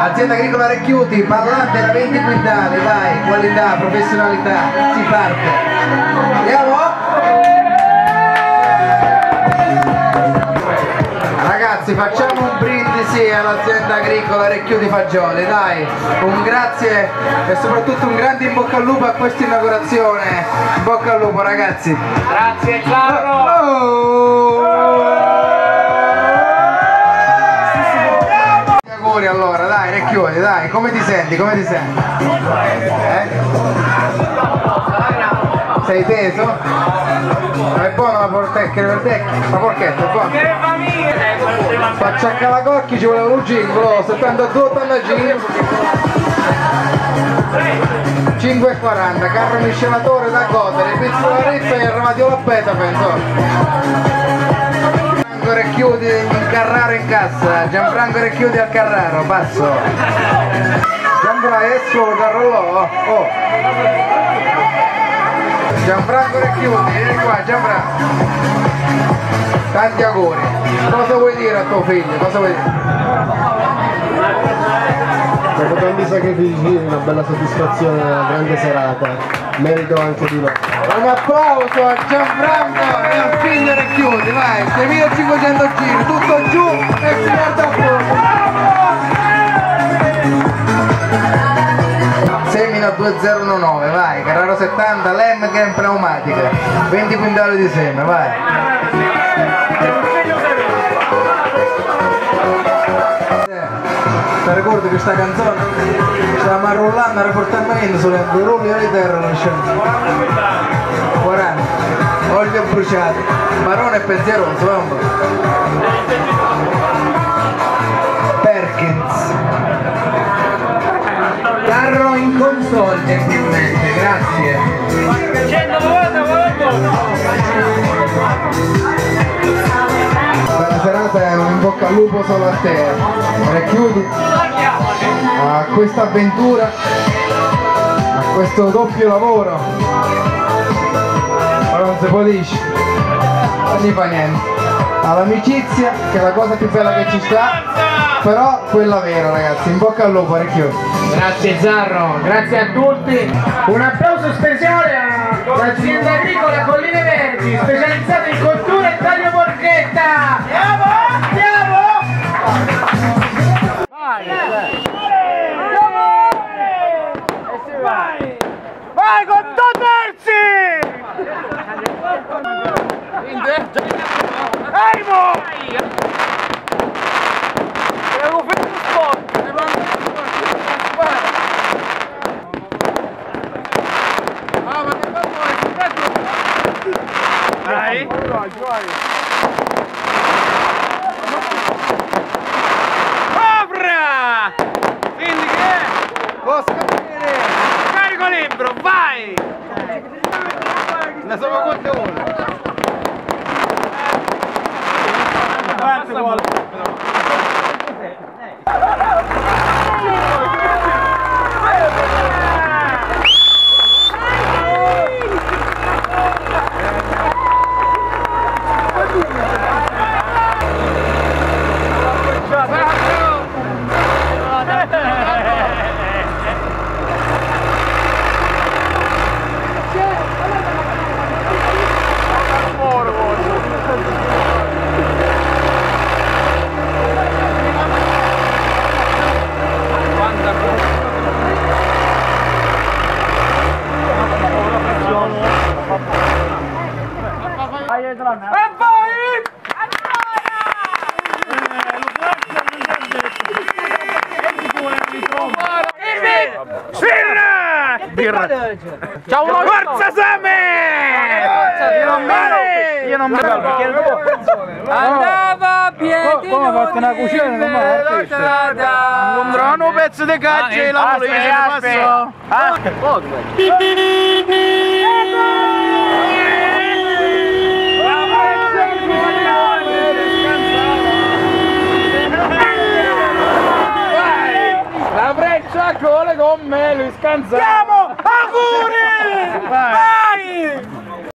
Azienda agricola Recchiuti, parlante da 20 quintali, vai, qualità, professionalità, si parte. Andiamo? Ragazzi, facciamo un brindisi all'azienda agricola Recchiuti Fagioli, dai, un grazie e soprattutto un grande in bocca al lupo a questa inaugurazione. In bocca al lupo, ragazzi. Grazie Zarro! Auguri allora, dai, Recchiuti, dai, come ti senti? Come ti senti? Sei teso? È buono la porchetta, la porchetta è buona. Faccia a Calacocchi ci voleva un gingolo, 72 tonnagini, 5,40, carro miscelatore da godere, pizzola rippa e il ramatio la peta penso. Gianfranco Recchiuti in Carraro in cassa, Gianfranco Recchiuti al Carraro, passo. Gianfranco è solo Carrollò, oh. Gianfranco Recchiuti, vieni qua Gianfranco. Tanti auguri. Cosa vuoi dire a tuo figlio? Cosa vuoi dire? Dopo tanti sacrifici, una bella soddisfazione, una grande serata. Merito anche di noi. Un applauso a Gianfranco e al figlio Recchiuti, vai, 6500 giri, tutto giù e si guarda a fuoco. Semina 2019, vai, Carraro 70, Lem che è in pneumatica, 20 quintali di seme, vai. Ti ricordi questa canzone? Stiamo arrullando, riportamento sulle rulli di terra, non c'è. 40, olio bruciato, marrone e pensieroso, vamos. Perkins. Carro in console gentilmente, grazie. 190 Bella serata e un in bocca al lupo solo a te. Recchiuti a questa avventura, a questo doppio lavoro. Ma non si può dire, non si fa niente. All'amicizia, che è la cosa più bella che ci sta, però quella vera ragazzi, in bocca al lupo Recchiuti. Grazie Zarro, grazie a tutti. Un applauso speciale all'azienda agricola Colline Verdi, specializzata in cottura e taglio porchetta. Andiamo! Andiamo! Vai! Vai! Vai con 2 terzi! Aimo! Devo fare un sport! Vai! Cobra! Quindi che è? Posso capire? Carico libro, vai! Ne sono quante ore? E poi! Birra! Ciao, forza Same! Io non mi andava a piedi. Come ha fatto una cucina non un pezzo di caccia e la polizia passò. La freccia con le gomme, lui scansa.